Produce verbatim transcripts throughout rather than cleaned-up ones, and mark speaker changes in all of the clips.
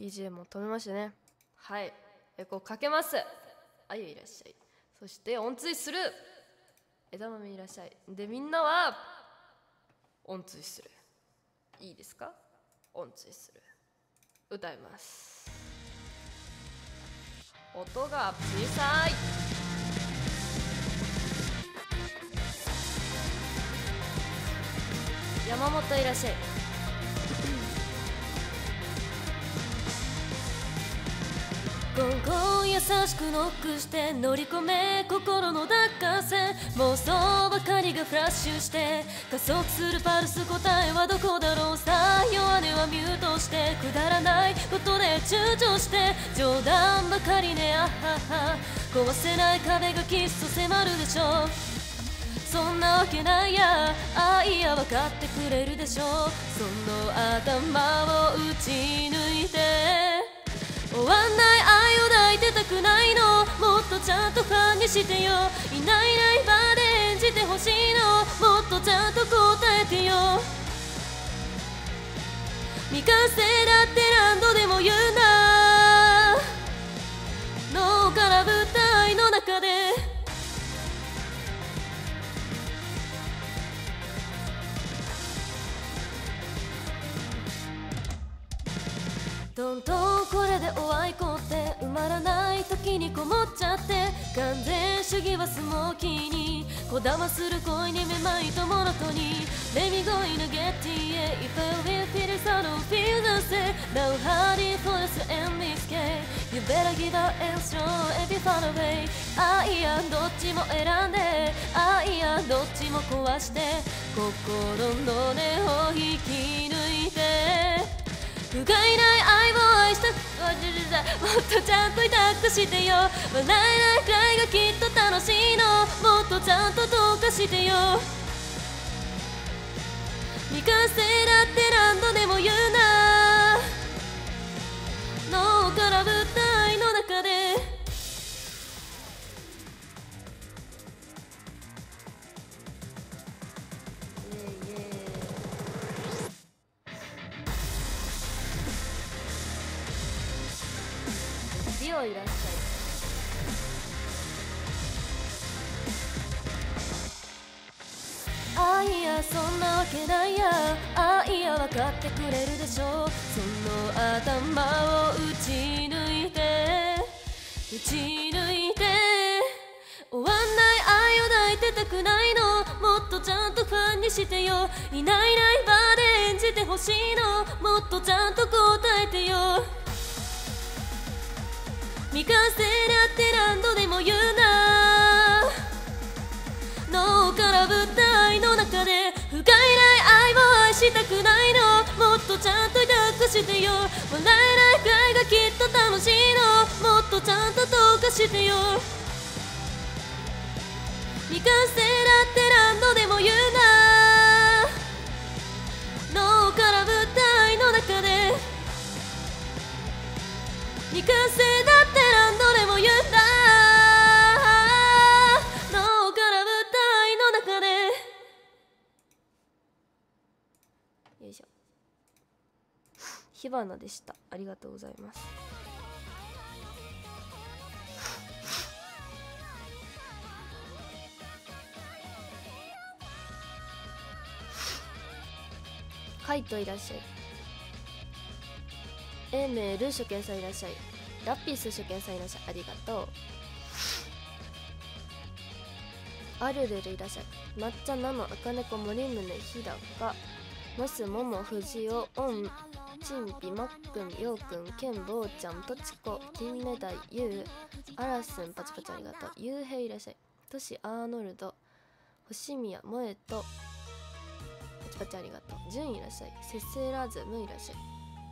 Speaker 1: ビージーエム を止めましてね。はい、エコーかけます。あゆいらっしゃい。そして音追する枝豆いらっしゃい。でみんなは音追する。いいですか？音追する。歌います。音が小さい。山本いらっしゃい。ゴンゴン優しくノックして乗り込め心の奪還戦、妄想ばかりがフラッシュして加速するパルス、答えはどこだろう。さあ弱音はミュートしてくだらないことで躊躇して冗談ばかりね。あはは壊せない壁がきっと迫るでしょう。そんなわけないや、あいや分かってくれるでしょう。その頭を打ち抜いて終わんない愛を抱いてたくないの、もっとちゃんとファンにしてよ。いないいないバーで演じてほしいの、もっとちゃんと答えてよ。未完成だって何度でも言うな、脳から舞台の中でどんどんこれでおあいこって埋まらない時にこもっちゃって、完全主義はスモーキーにこだまする恋にめまいとモノトに Let me go in a get it if I will feel it I don't feel the same now hardly for us to end this game you better give up and strong and be far away あいやどっちも選んであいやどっちも壊して心の根を引き抜いて不甲斐ない愛を愛したもっとちゃんと抱くしてよ。笑えないくらいがきっと楽しいの、もっとちゃんとどうかしてよ。未完成だって何度でも言うな、脳から舞台の中でリオいらっしゃい。あいやそんなわけないや、あいや分かってくれるでしょう。その頭を打ち抜いて打ち抜いて終わんない愛を抱いてたくないの、もっとちゃんとファンにしてよ。いないいないバーで演じてほしいの、もっとちゃんと答えてよ。未完成だって何度でも言うな、脳から舞台の中で不甲斐ない愛を愛したくないの、もっとちゃんと抱くしてよ。笑えないくらいがきっと楽しいの、もっとちゃんとどうかしてよ。未完成だって何度でも言うな、脳から舞台の中で未完成だって何度でも言うんだ、脳から舞台の中でよいしょ。火花でした。ありがとうございます。カイトいらっしゃい。エーメール初見さんいらっしゃい。ラピス初見さんいらっしゃい。ありがとう。アルルルいらっしゃい。抹茶なの赤猫森宗日高モスモモ藤尾オンチンピマックンヨウくんケンボウちゃんトチコ金目鯛ユウアラスンパチパチありがとう。ユウヘイいらっしゃい。トシアーノルド星宮萌えとパチパチありがとう。ジュンいらっしゃい。セセラズムいらっしゃい。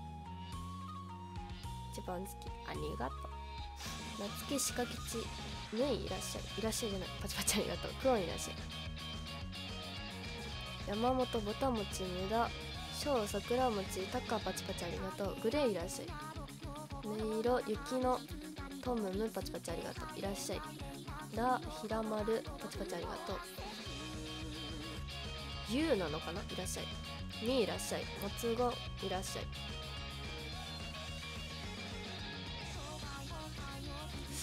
Speaker 1: 一番好きありがとう。夏木しかきちぬいいらっしゃい。いらっしゃいじゃないパチパチありがとう。クオンいらっしゃい。山本ぼたもち無駄小桜餅タカパチパチありがとう。グレーいらっしゃい。音色雪のトムムパチパチありがとう。いらっしゃい。ラひらまるパチパチありがとう。ユウなのかな。いらっしゃい。ミいらっしゃい。もつごいらっしゃい。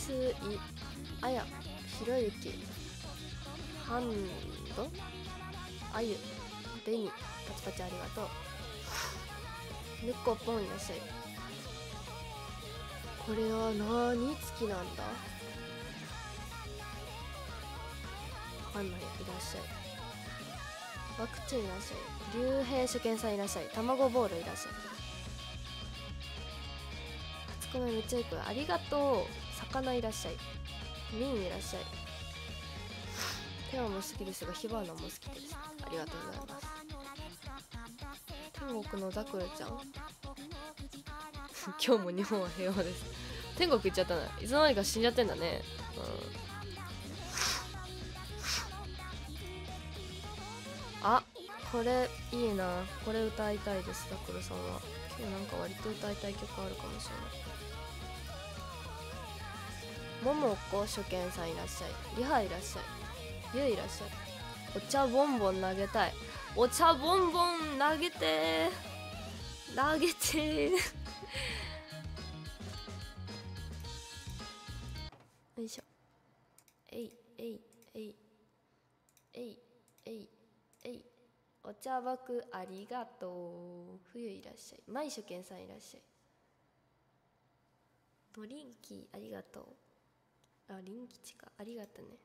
Speaker 1: すいあやひろゆきハンドあゆベニパチパチありがとう。ぬっこぽんいらっしゃい。これは何月なんだ。わかんない。いらっしゃい。ワクチンいらっしゃい。竜兵主権さんいらっしゃい。卵ボールいらっしゃい。初コメめっちゃいい子ありがとう。魚いらっしゃい。ミンいらっしゃい。テーマも好きですが火花も好きです。ありがとうございます。天国のザクルちゃん今日も日本は平和です。天国行っちゃったな。いつの間にか死んじゃってんだね。うん、あ、これいいな。これ歌いたいです。ザクルさんは今日なんか割と歌いたい曲あるかもしれない。ももこ初見さんいらっしゃい。リハいらっしゃい。ゆういらっしゃい。お茶ボンボン投げたい。お茶ボンボン投げて投げてよいしょ。えいえいえいえいえいえい。お茶爆ありがとう。冬いらっしゃい。まい初見さんいらっしゃい。ドリンキーありがとう。あ、リン吉か。ありがとね。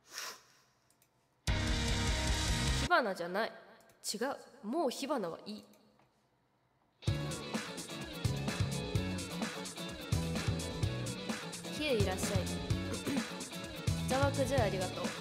Speaker 1: 火花じゃない。違う。もう火花はいい。ひえいらっしゃい。ザワクジュありがとう。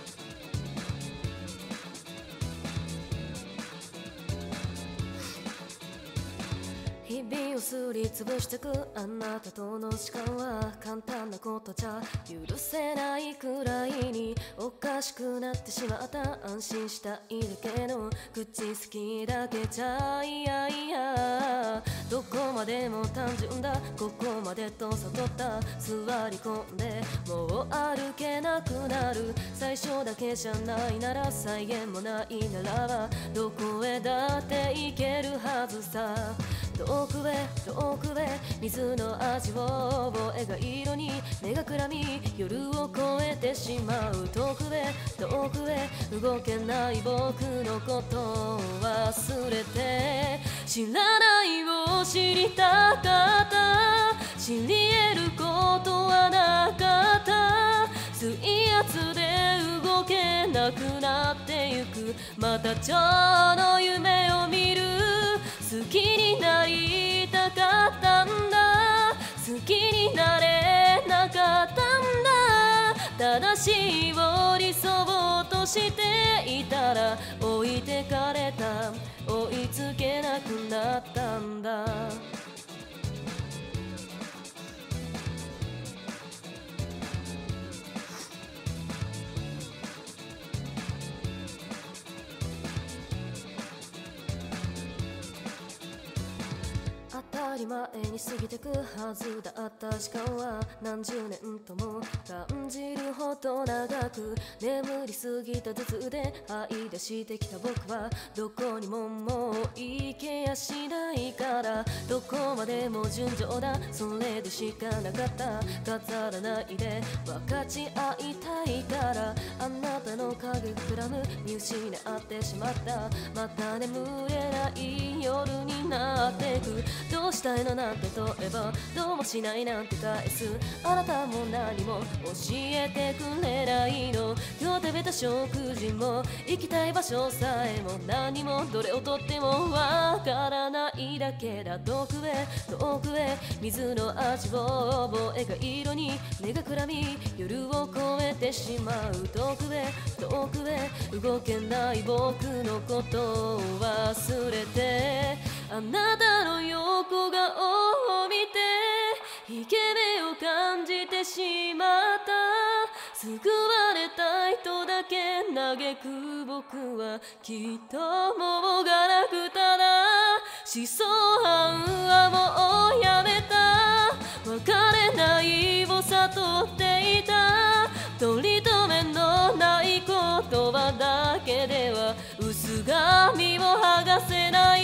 Speaker 1: 日々をすりつぶしてくあなたとの時間は簡単なことじゃ許せないくらいにおかしくなってしまった。安心したいだけの口好きだけじゃいやいやどこまでも単純だここまでと悟った座り込んでもう歩けなくなる最初だけじゃないなら再現もないならばどこへだって行けるはずさ遠くへ遠くへ水の味を覚えが色に目がくらみ夜を越えてしまう遠くへ遠くへ動けない僕のことを忘れて知らないを知りたかった知り得ることはなかった水圧で動けなくなってゆくまた蝶の夢を見る好きになりたかったんだ好きになれなかったんだ正しいを理想としていたら置いてかれた追いつけなくなったんだ当たり前に過ぎてくはずだった時間は何十年とも感じるほど長く眠りすぎた頭痛で這い出してきた僕はどこにももう行けやしないからどこまでも順調だそれでしかなかった飾らないで分かち合いたいからあなたの影膨らむ見失ってしまったまた眠れない夜になってくどうしたいのなんて問えばどうもしないなんて返すあなたも何も教えてくれないの今日食べた食事も行きたい場所さえも何もどれをとってもわからないだけだ遠くへ遠くへ水の味を覚えが色に目がくらみ夜を越えてしまう遠くへ遠くへ動けない僕のことを忘れてあなたの横顔を見て引け目を感じてしまった救われた人だけ嘆く僕はきっともうがなくただ思想犯はもうやめた別れないを悟っていた取り留め念のない言葉だけでは薄紙を剥がせない。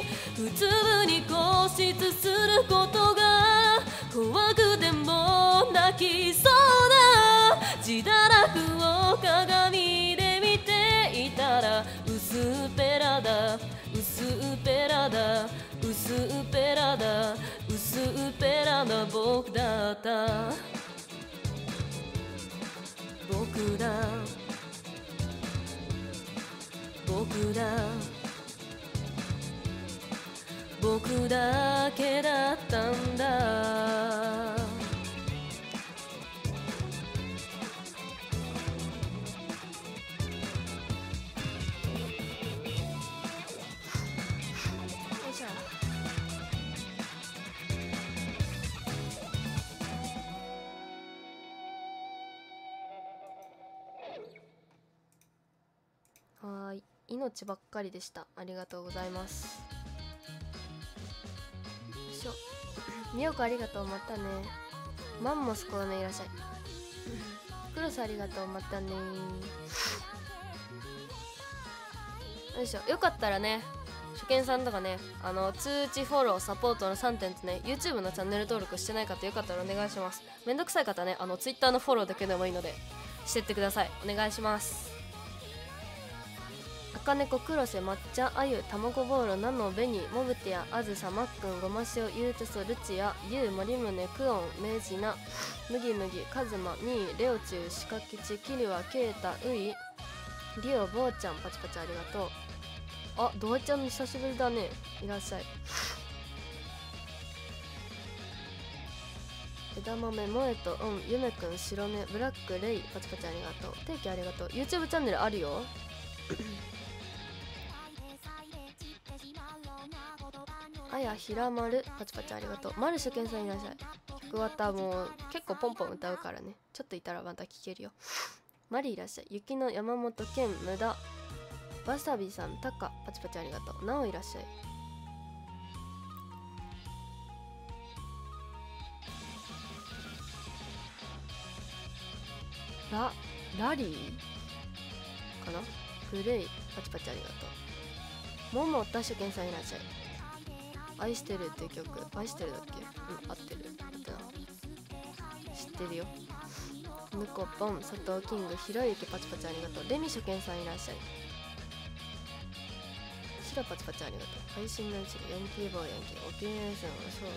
Speaker 1: 普通に固執することが怖くても泣きそうだ。自堕落を鏡で見ていたら薄っぺらだ薄っぺらだ薄っぺらだ薄っぺらな僕だった。僕だ僕だ僕だけだったんだ。はい、命ばっかりでした。ありがとうございます。よいしょ。みよこありがとう、またね。マンモスコロネいらっしゃい。クロスありがとう、またね。よいしょ。よかったらね、初見さんとかね、あの通知フォローサポートのさんてんとね、 YouTube のチャンネル登録してない方よかったらお願いします。めんどくさい方ね、あの Twitter のフォローだけでもいいのでしてってください。お願いします。赤猫、黒瀬、抹茶、あゆ、卵ボーロ、ナノ、ベニ、モブティア、あずさ、まっくん、ごましお、ゆうてそ、ルチア、ゆう、もりむね、クオン、メイジナ、むぎむぎ、カズマ、ミー、レオチュウ、シカキチ、キリワ、ケイタ、ウイ、リオ、ボーちゃん、パチパチありがとう。あ、ドアちゃん久しぶりだね。いらっしゃい。枝豆、萌えと、うん、ゆめくん、白根、ブラック、レイ、パチパチありがとう。定期ありがとう。YouTube チャンネルあるよ。あやひらまる、パチパチありがとう。マルシュケンさんいらっしゃい。曲わたもう結構ポンポン歌うからね、ちょっといたらまた聴けるよ。マリいらっしゃい。雪の山本健、無駄、わさびさん、たか、パチパチありがとう。なおいらっしゃい。ララリーかな。プレイ、パチパチありがとう。ももたしゅけんさんいらっしゃい。愛してるっていう曲、愛してるだっけ。うん、合ってる合ってな。知ってるよ。むこぽん、佐藤キング、ひろゆき、パチパチありがとう。レミ初見さんいらっしゃい。しろパチパチありがとう。配信のうちにヤンキーボーイヤンキー、おきれいさんはそう、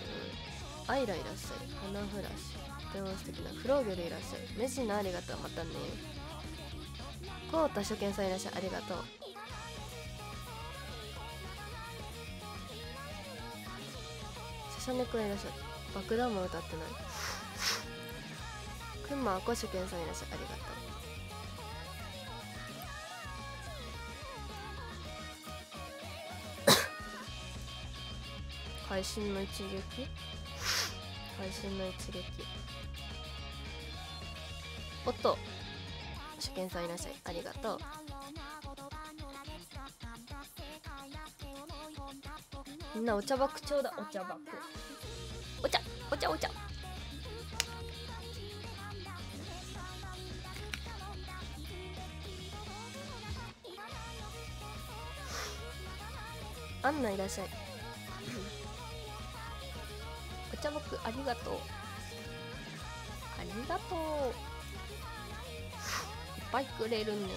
Speaker 1: アイラいらっしゃい。花フラッシュ、とても素敵なフローゲルいらっしゃい。メジナありがとう、またね。こうた初見さんいらっしゃい、ありがとう。シャシャネくんいらっしゃい。爆弾も歌ってない。くんまあこ初見さんいらっしゃい、ありがとう。会心の一撃、会心の一撃。おっと、初見さんいらっしゃい、ありがとう。みんなお茶爆ちょうだ。お茶爆、お茶お茶お茶。アンナいらっしゃい。お茶爆ありがとう。ありがとう。いっぱいくれるね、みんな。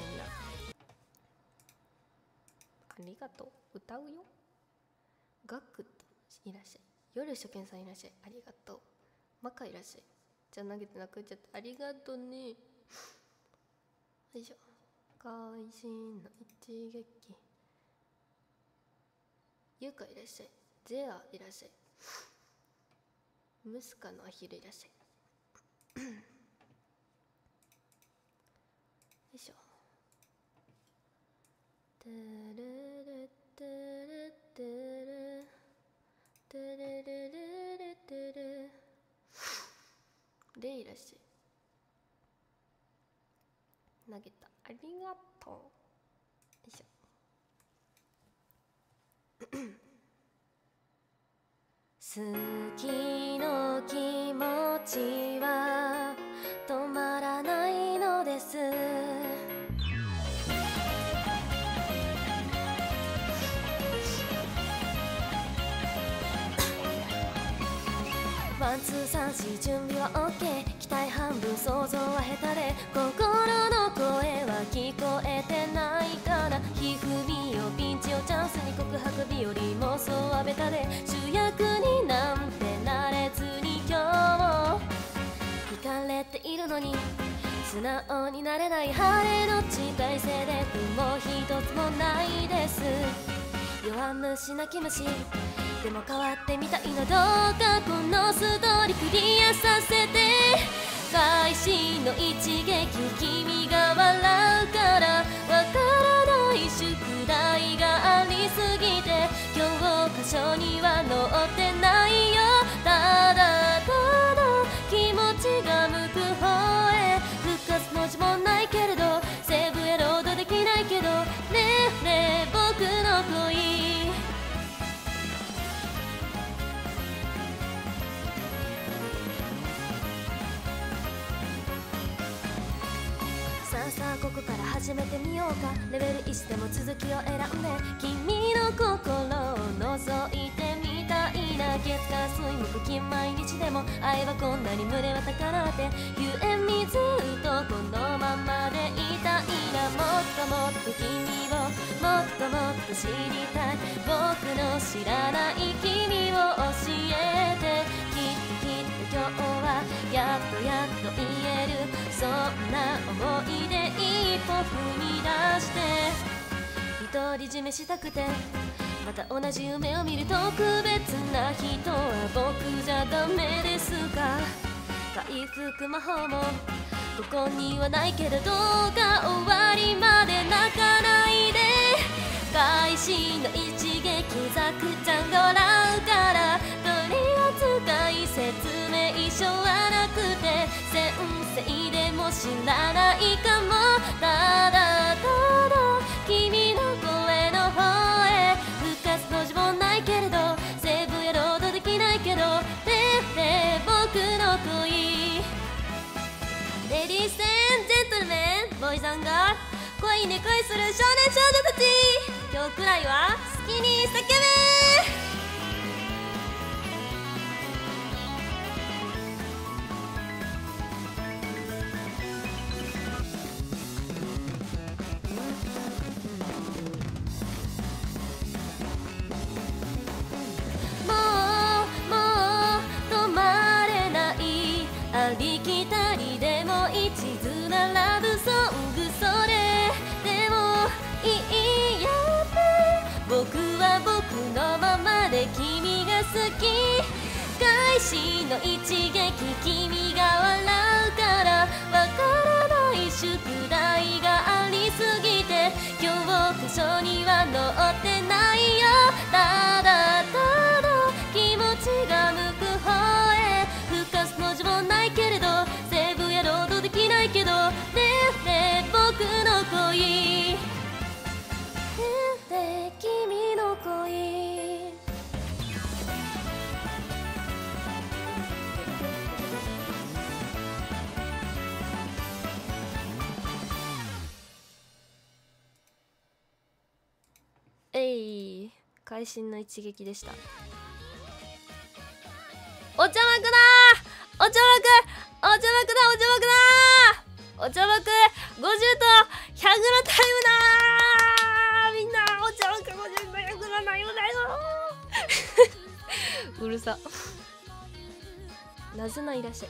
Speaker 1: ありがとう。歌うよ。ガクいらっしゃい。夜初見さんいらっしゃい、ありがとう。マカいらっしゃい。じゃあ投げてなくなっちゃってありがとうね。よいしょ。会心の一撃。ゆうかいらっしゃい。ゼアいらっしゃい。ムスカのアヒルいらっしゃい。よいしょ。てるるてるてるてるるるるてる。レイいらっしゃい。投げた、ありがとう。よいしょ。好きの気持ちは止まらないのです。 ワンツーさんし準備は OK 期待半分想像は下手で心の声は聞こえてないからひふみをピンチをチャンスに告白日より妄想はベタで主役になんてなれずに今日も惹かれているのに素直になれない晴れの地帯性で雲一つもないです弱虫泣き虫でも変わってみたいのどうかこのストーリークリアさせて開始の一撃君が笑うからわからない宿題がありすぎて教科書には載ってないよただただ気持ちが向く方へ復活の字もないけれどセーブやロードできないけどねえねえ僕の恋さあさあここから始めてみようかレベルいちでも続きを選んで君の心を覗いてみたいな月火水木金毎日でも愛はこんなに胸は高鳴ってゆえみずっとこのままでいたいなもっともっと君をもっともっと知りたい僕の知らない君を教えてきっときっと今日はやっとやっと言えるそんな思いで一歩踏み出して独り占めしたくてまた同じ夢を見る特別な人は僕じゃダメですか回復魔法もここにはないけれどが終わりまで泣かないで開始の一撃ザクちゃんが笑うから取扱説明書はなくて先生でも知らないかもただただ君の声の方へ復活の字もないけれどセーブやロードできないけどねえねえ僕の恋レディース&ジェントルメンボーイズ&ガール恋に恋する少年少女たち今日くらいは好きに叫べありきたりでも一途なラブソングそれでもいいやって僕は僕のままで君が好き開始の一撃君が笑うからわからない宿題がありすぎて教科書には載ってないよただただ気持ちが向く方へ復活の字もないけれどセーブやロードできないけどねえねえ僕の恋ねえねえ君の恋えい会心の一撃でしたお茶幕だーお茶幕お茶幕だお茶幕だーお茶幕ごじゅうとひゃくのタイムだーみんなお茶幕ごじゅうとひゃくのタイムだようるさなずないらっしゃ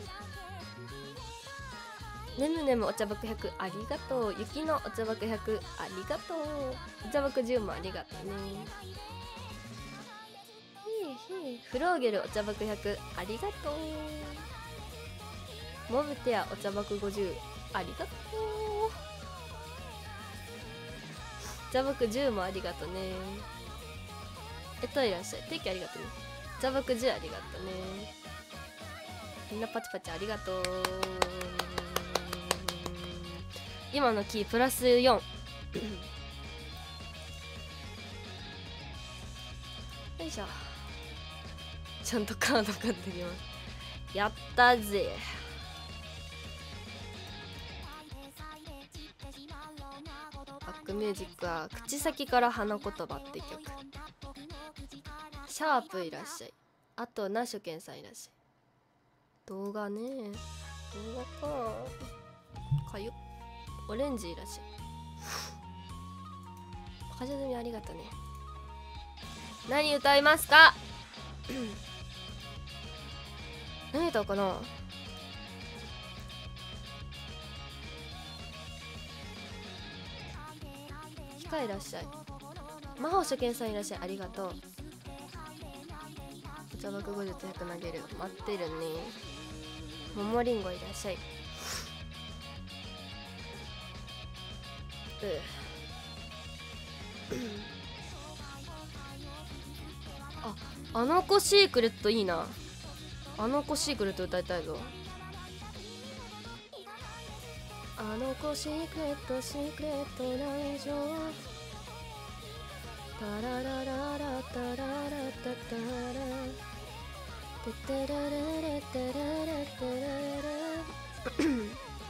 Speaker 1: いねむねむお茶幕ひゃくありがとうゆきのお茶幕ひゃくありがとうお茶幕じゅうもありがとうねフローゲルお茶幕ひゃくありがとうモブテアお茶幕ごじゅうありがとうお茶幕じゅうもありがとうねえっといらっしゃい定期ありがとうねお茶幕じゅうありがとうねみんなパチパチありがとう今のキープラスよんよいしょちゃんとカード買ってきますやったぜバックミュージックは口先から花言葉って曲シャープいらっしゃいあとナショケンさんいらっしゃい動画ね、動画かかゆ。オレンジいらっしゃい。風邪みありがとね。何歌いますか？何歌おうかな。機械いらっしゃい。魔法初見さんいらっしゃい。ありがとう。お茶爆後日ひゃく投げる。待ってるね。ももりんごいらっしゃい。あ、あの子シークレットいいな。あの子シークレット歌いたいぞ。あの子シークレットシークレット内情タララララタララタタラテテラレレテレレテレレ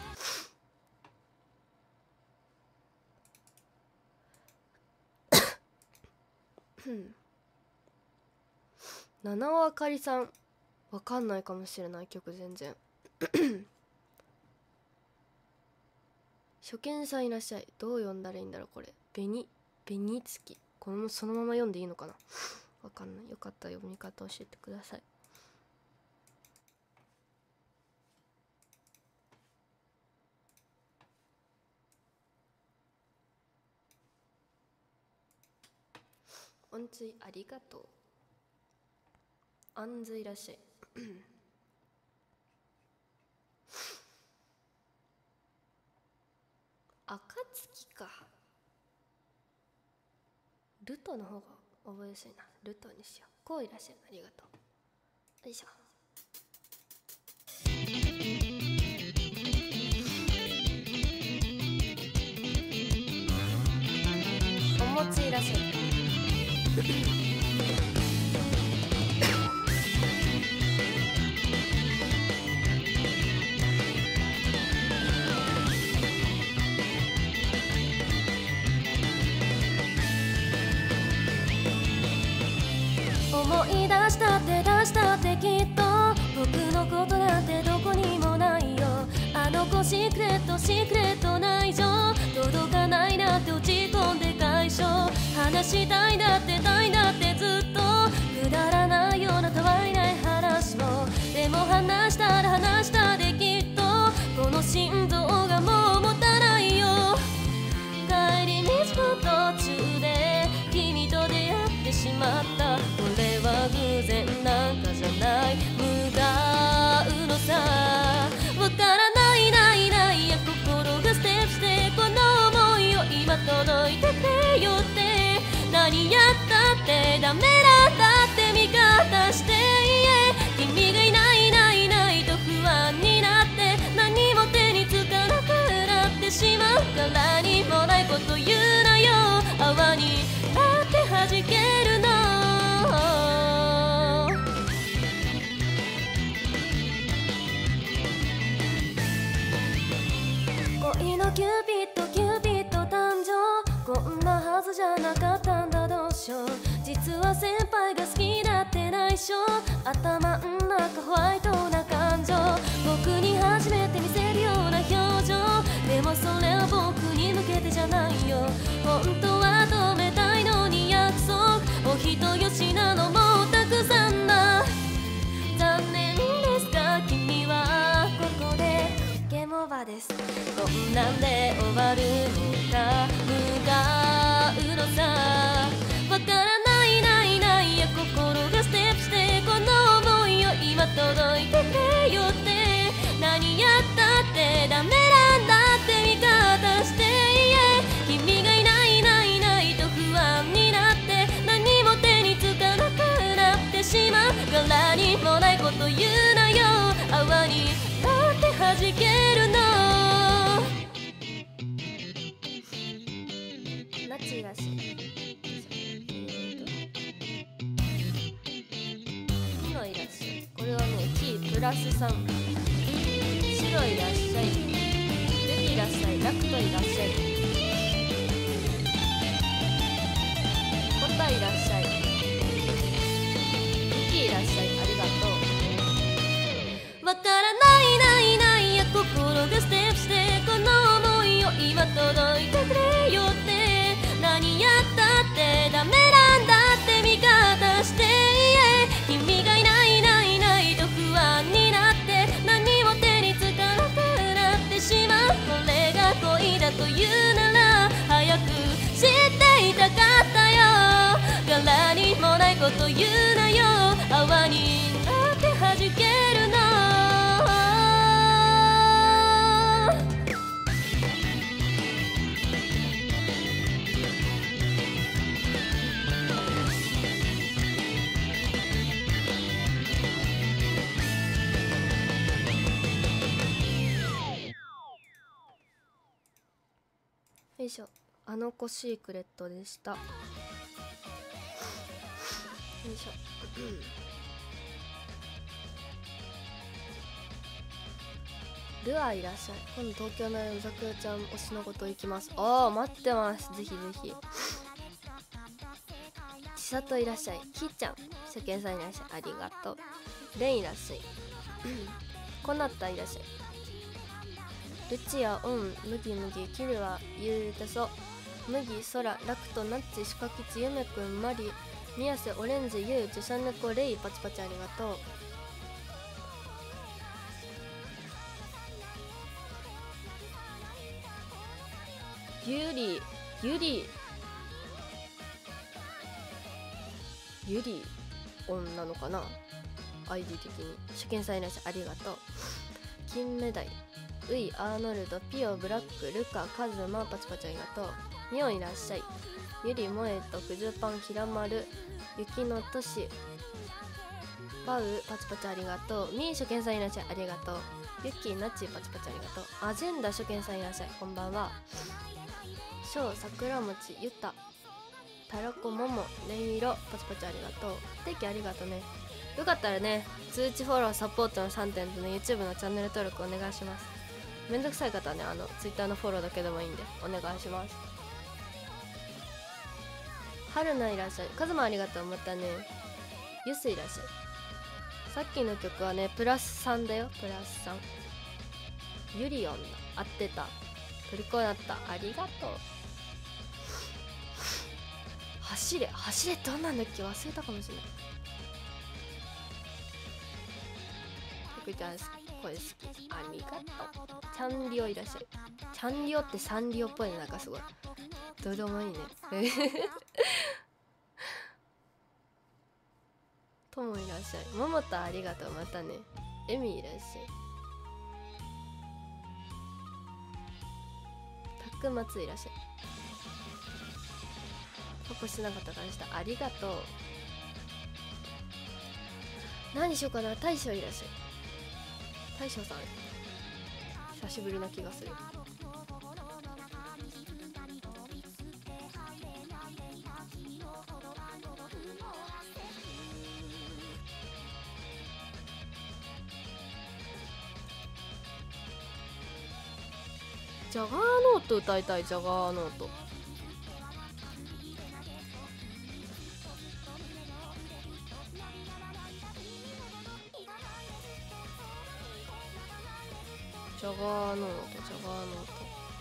Speaker 1: 七尾あかりさんわかんないかもしれない曲全然初見さんいらっしゃい。どう読んだらいいんだろうこれ。紅紅月このそのまま読んでいいのかなわかんない。よかったら読み方教えてください。音追ありがとう。あんずいらっしゃい暁か。ルトの方が覚えやすいな。ルトにしよう。こういらっしゃい。ありがとう。よいしょ。お餅いらっしゃい思い出したって出したってきっと僕のことなんてどこにもないよ。あの子シークレットシークレット内情届かないなって落ち込んで解消話したいんだってたいんだってずっとくだらないようなたわいない話もでも話したら話したできっとこの心臓がもう持たないよ。帰り道の途中で君と出会ってしまった。これは偶然なんかじゃない無駄うのさ。わからないないないや心がステップしてこの想いを今届いててよって。何やったってダメなんだって味方して君がいないいないいないと不安になって何も手につかなくなってしまうからにもないこと言うなよ。泡になって弾けるの恋のキューピッドキューピッド誕生こんなはずじゃなかったんだどうしよう。実は先輩が好きだって内緒頭ん中ホワイトな感情僕に初めて見せるような表情でもそれは僕に向けてじゃないよ。本当は止めたいのに約束お人よしなのもたくさんだ。残念ですが君はここでゲームオーバーです。こんなんで終わるのか向かうのさ。わからないないないや心がステップしてこの想いを今届いててよって。何やったってダメなんだって味方して君がいないいないいないと不安になって何も手につかなくなってしまうからにもないこと言うなよ。泡になって弾けるのナチらしい。白いらっしゃい。これはねキープラスさん。白いらっしゃい。ルビいらっしゃい。ラクトいらっしゃい。コタいらっしゃい。ユキいらっしゃい。ありがとう。わかいよって何やったってダメなんだって味方して君がいないいないいないと不安になって何も手につかなくなってしまうこれが恋だというなら早く知っていたかったよ柄にもないこと言うなよ泡になって弾けるのよいしょ。あの子シークレットでした。よいしょ。ルアーいらっしゃい。今度東京のうざくちゃん推しのこと行きます。ああ待ってます。ぜひぜひ。ちさといらっしゃい。きーちゃん初見さんいらっしゃい。ありがとう。レンいらっしゃい。こなったいらっしゃい。ルチアオン麦麦キルはゆうてそ麦空ラクトナッチシカキチゆめくんマリ宮瀬オレンジユウジュシャネコレイパチパチありがとう。ゆりゆりゆりオンなのかな アイディー 的に。初見さんいらっしゃいありがとう。金目鯛ウイアーノルドピオブラックルカカズマパチパチありがとう。ミオいらっしゃい。ゆりもえとくじゅパンひらまる雪の都市パウパチパチありがとう。みー初見さんいらっしゃいありがとう。ゆきなちパチパチありがとう。アジェンダ初見さんいらっしゃいこんばんは。しょう桜餅ゆたたらこももねいろパチパチありがとう。定期ありがとうね。よかったらね通知フォローサポートのさんてんとね YouTube のチャンネル登録お願いします。めんどくさい方はねあの Twitter のフォローだけでもいいんでお願いします。春菜いらっしゃい。カズマありがとう。またね。ユスいらっしゃい。さっきの曲はねプラスさんだよ。プラスさん。ユリオンだ合ってた。虜になった。ありがとう。走れ走れってどんなんだっけ忘れたかもしれない。ふくちゃんこれ好き。ありがとう。チャンリオいらっしゃい。チャンリオってサンリオっぽいね。なんかすごいどうでもいいね。ともいらっしゃい。ももたありがとう。またね。エミいらっしゃい。たくまついらっしゃい。パパしなかったからした。ありがとう。何しようかな。大将いらっしゃい。大将さん久しぶりな気がする。ジャガーノート歌いたい。ジャガーノートジャガーノートジャガーノート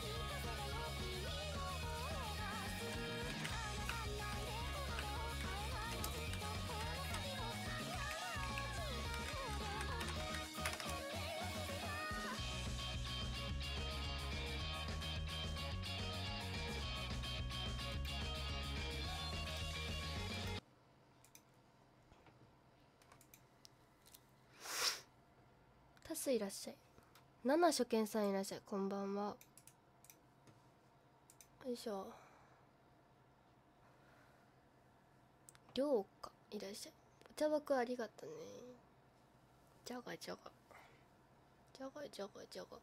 Speaker 1: タスいらっしゃい。ナナ初見さんいらっしゃい。こんばんは。よいしょ。りょうかいらっしゃい。お茶箱ありがとね。じゃがじゃがじゃがじゃがじゃが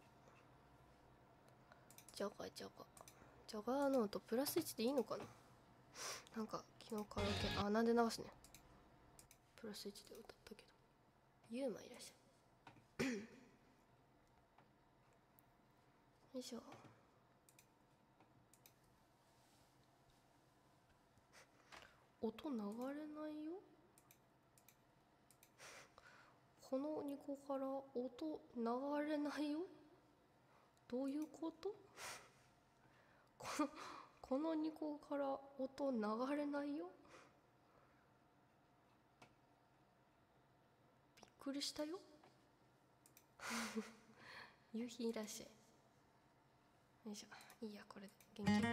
Speaker 1: じゃがじゃがジャガーノートプラスいちでいいのかな。なんか昨日カラオケあなんで流すね。プラスいちで歌ったけど。ゆうまいらっしゃい。よいしょ。音流れないよ。このにこから音流れないよ。どういうこと？この
Speaker 2: このにこから音流れないよ。びっくりしたよ。夕日いらっしゃい。よいしょ。いいや、これで元気に。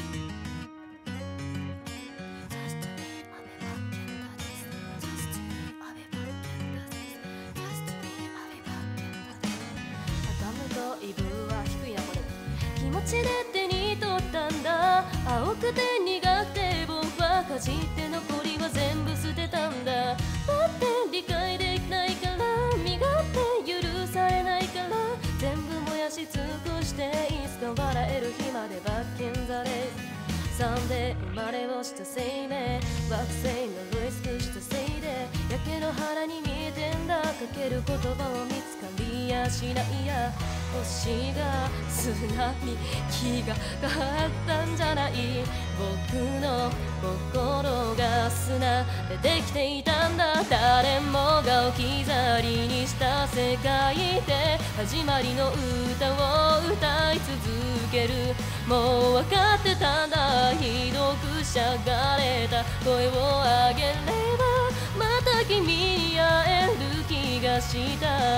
Speaker 1: イブは低いなこれ。気持ちで手に取ったんだ。青くて苦くて僕はかじって残りは全部捨てたんだ。だって理解できないから、身勝手許されないから、全部燃やし尽くしていつか笑える日まで罰金ざれ。さんで生まれをした生命、惑星のルイスクしたせいで焼け野原に見えてんだ。かける言葉を見つかりやしないや。星が砂に気が変ったんじゃない。僕の心が砂でできていたんだ。誰もが置き去りにした世界で始まりの歌を歌い続ける。もう分かってたんだ。ひどくしゃがれた声を上げればまた君に会える気がした。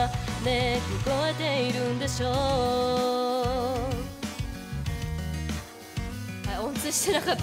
Speaker 1: ねえ聞こえているんでしょう。はい、音痴してなかった。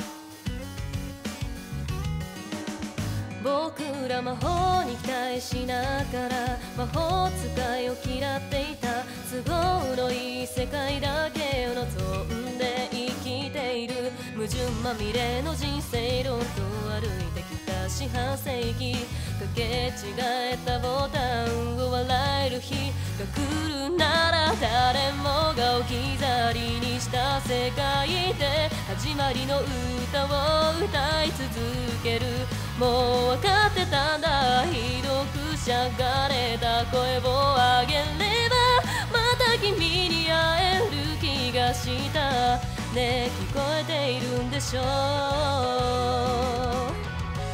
Speaker 1: 僕ら魔法に期待しながら魔法使いを嫌っていた。都合のいい世界だけを望んで生きている。矛盾まみれの人生論と歩いてきた四半世紀。かけ違えたボタンを笑える日が来るなら、誰もが置き去りにした世界で始まりの歌を歌い続ける。もう分かってたんだ。ひどくしゃがれた声を上げればまた君に会える気がした。ねえ聞こえているんでしょう。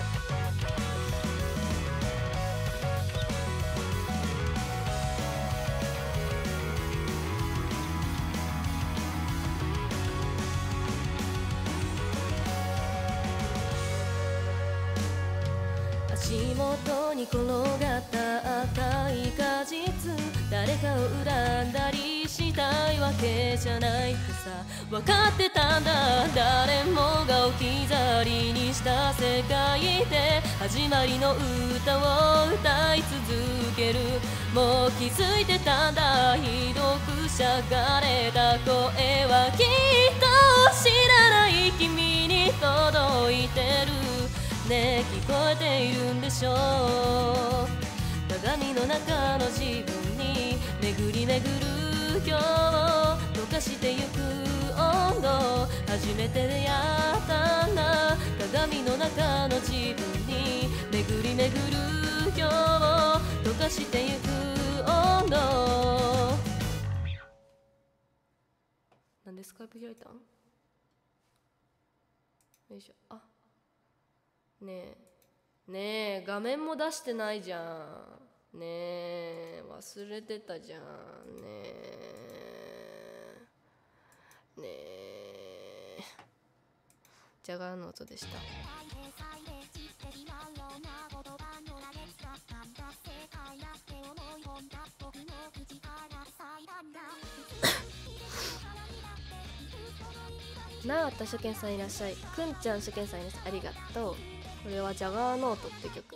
Speaker 1: 足元に転がった赤い果実、誰かを恨んだりしたいわけじゃないってさ分かってたんだ。誰もが置き去りにした世界で始まりの歌を歌い続ける。もう気づいてたんだ。ひどくしゃがれた声はきっと知らない君に届いてる。ねえ聞こえているんでしょう。鏡の中の自分に巡り巡る今日を溶かしてゆく温度。初めて出会ったんだ。鏡の中の自分に巡り巡る今日を溶かしてゆく温度。なんでスカイプ開いたん？よいしょ。あねえねえ画面も出してないじゃん。ねえ忘れてたじゃん。ねえねえジャガーノートでした。なあった初見さんいらっしゃい。くんちゃん初見さんいらっしゃい。ありがとう。これはジャガーノートって曲。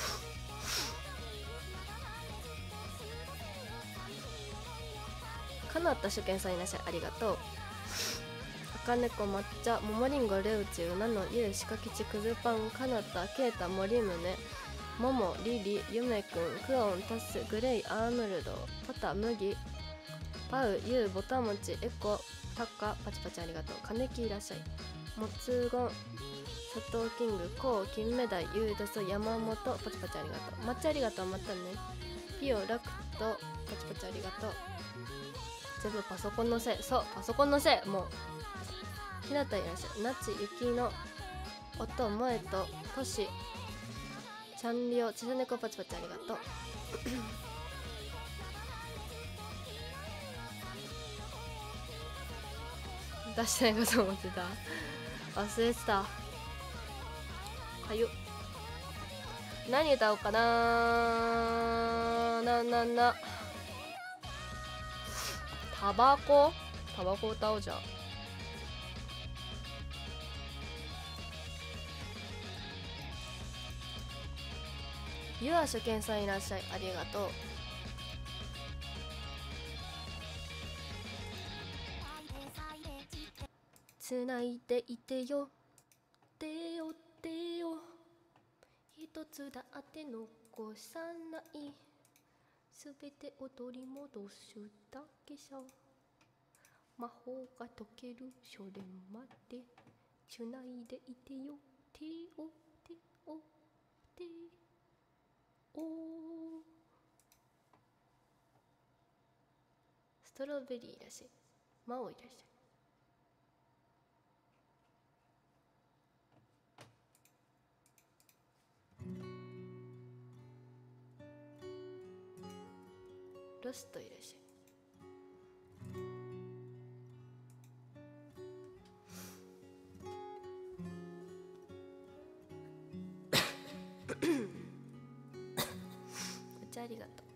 Speaker 1: かなった初見さんいらっしゃい。ありがとう。赤猫抹茶ももりんごレウチうなのゆうしかきちくずパンかなたけいたもりむねももリリゆめくんクオンタスグレイアーノルドパタ麦パウユウボタモチエコタカパチパチありがとう。金木いらっしゃい。もつごん佐藤キングコウ金目鯛ユウドソ山本パチパチありがとう。抹茶ありがとう。またね。ピオラクトパチパチありがとう。全部パソコンのせい。そうパソコンのせい。もうひなたいらっしゃい。なちゆきの音もえととしちゃんりおちさねこパチパチありがとう。
Speaker 2: 出してないかと思ってた。忘れてた。かゆっ。何歌おうかな。なななタバコタバコ歌おうじゃん。ゆあ初見さんいらっしゃい、ありがとう。つないでいてよてよてよ、一つだって残さない、すべてを取り戻すだけさ、魔法が解けるそれまでつないでいてよてよてよてお。ストロベリーいらっしゃい、マオいらっしゃい。ロストいらっしゃい。お茶ありがとう。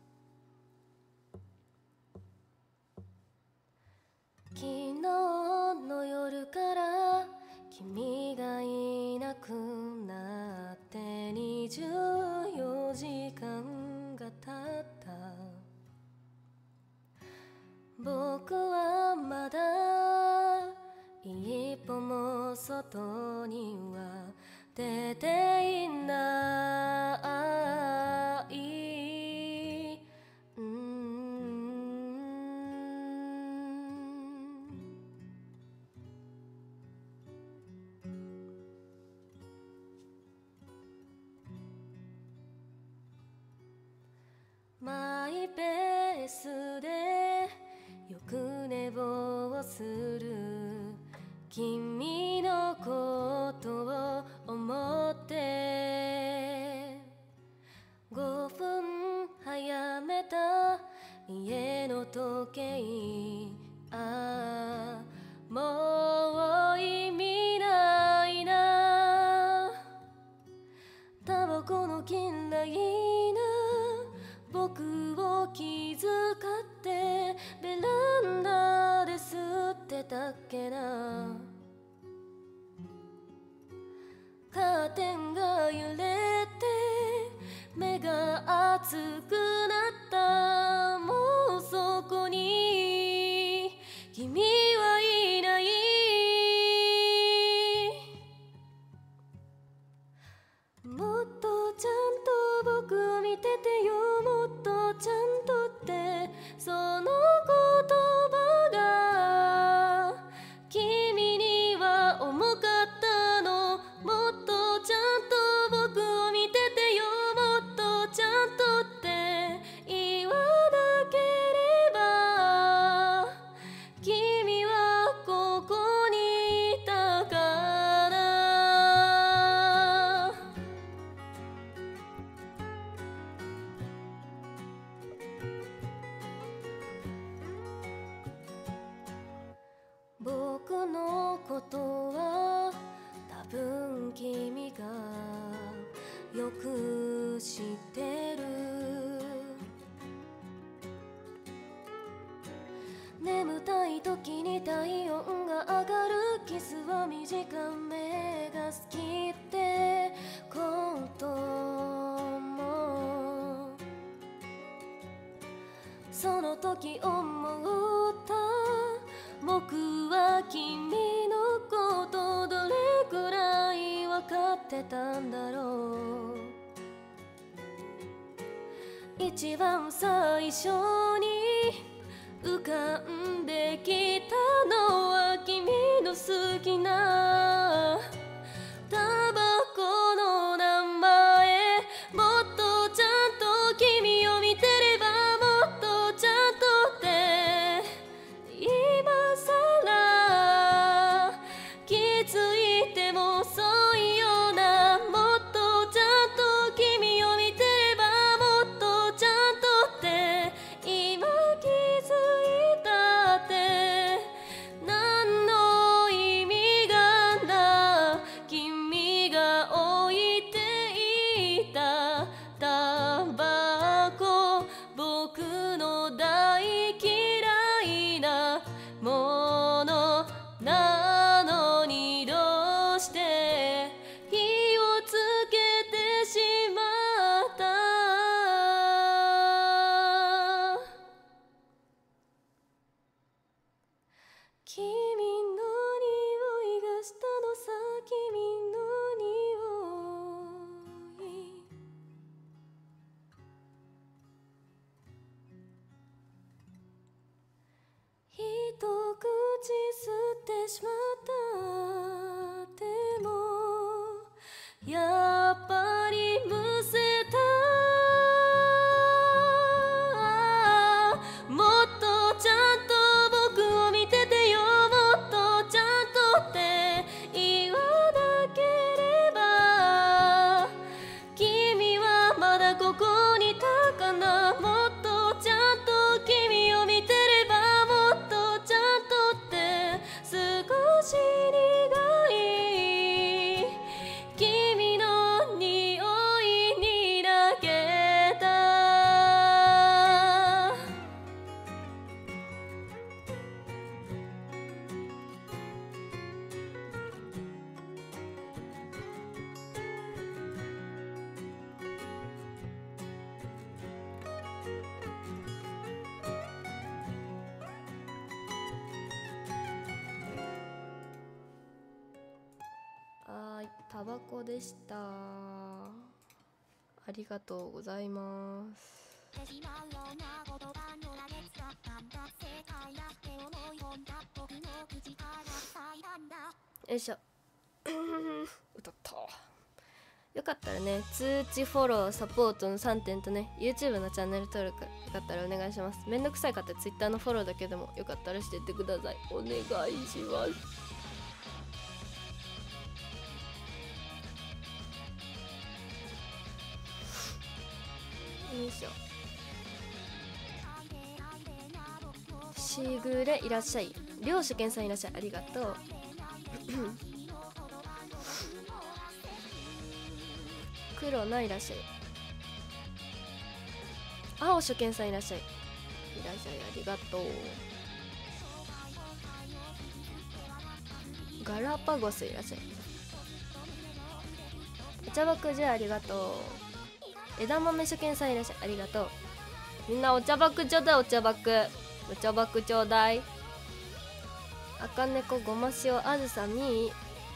Speaker 2: 昨日の夜から君がいなくなってにじゅうよじかんが経った。僕はまだ一歩も外には出ていない。うーん、マイペースでよく寝坊する君のことを思ってごふん早めた家の時計、ああもう意味ないな。タバコの嫌いな僕を気遣ってベランダで吸ってたっけな。カーテンが揺れて目が熱くなった。もうそこに君はいない。もっとちゃんと僕を見ててよ、もっとちゃんとって、その言葉が君には重かったの。もっとちゃんと僕を見ててよ、もっとちゃんとって言わなければ君はここにいたから。僕のことは多分君がよく知ってる。眠たい時に体温が上がるキスは短めが好きってこともその時思った。僕は君のことどれくらい分かってたんだろう。一番最初に浮かんできたのは君の好きなタバコの名前。もっとちゃんと君を見てれば、もっとちゃんとって今さら気づいても遅いような。もっとちゃんと君を見てれば、もっとちゃんとって今気づいたって何のはい、タバコでした。ありがとうございます。よいしょ歌った。よかったらね、通知、フォロー、サポートのさんてんとね、 YouTube のチャンネル登録よかったらお願いします。めんどくさい方 Twitter のフォローだけでもよかったらしてってください。お願いします。よいしょ。しぐれいらっしゃい。両主健さんいらっしゃい、ありがとう。黒ないらっしゃい。青主健さんいらっしゃい、いらっしゃい、ありがとう。ガラパゴスいらっしゃい。お茶爆じゃありがとう。枝豆主健さんいらっしゃい、ありがとう。みんなお茶爆ちょうだい、お茶爆お茶爆ちょうだい。赤猫ごま塩あずさみ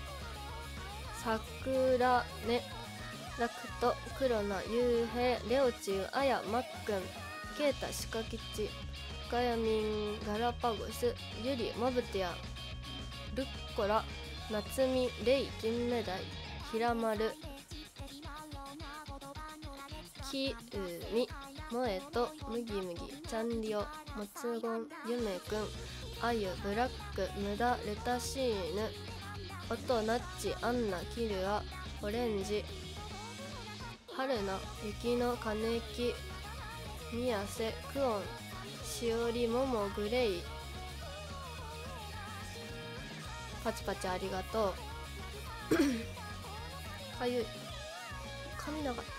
Speaker 2: 桜ねラクト黒なゆうへいレオチュウあやまっくんケータシカキチガヤミンガラパゴスユリマブティアルッコラナツミレイ金目鯛ひらまるきうみもえとむぎむぎちゃんりおもつごんゆめくんあゆブラック無駄レタシーヌおとなっちアンナキルアオレンジ春菜雪の金木宮瀬クオンしおりももグレイパチパチありがとうかゆい髪長い。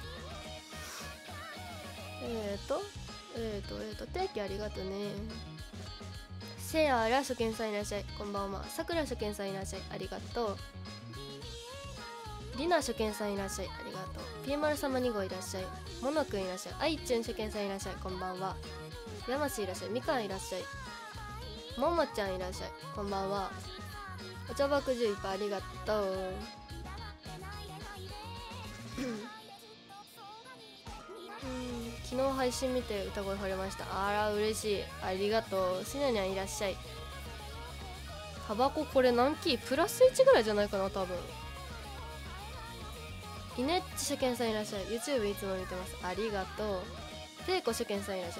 Speaker 2: えーとえーとえーと定期ありがとね。せやら初見さんいらっしゃい、こんばんは。さくら初見さんいらっしゃい、ありがとう。りな初見さんいらっしゃい、ありがとう。ピーマル様に号いらっしゃい、ものくんいらっしゃい、あいちゅん初見さんいらっしゃい、こんばんは。やましいらっしゃい、みかんいらっしゃい、ももちゃんいらっしゃい、こんばんは。お茶爆じゅういっぱいありがとう。昨日配信見て歌声惚れました。あら嬉しい、ありがとう。しのにゃんいらっしゃい。タバコこれ何キープラスいちぐらいじゃないかな多分。イネッチ初見さんいらっしゃい。 YouTube いつも見てます、ありがとう。ていこ初見さんいらっしゃい。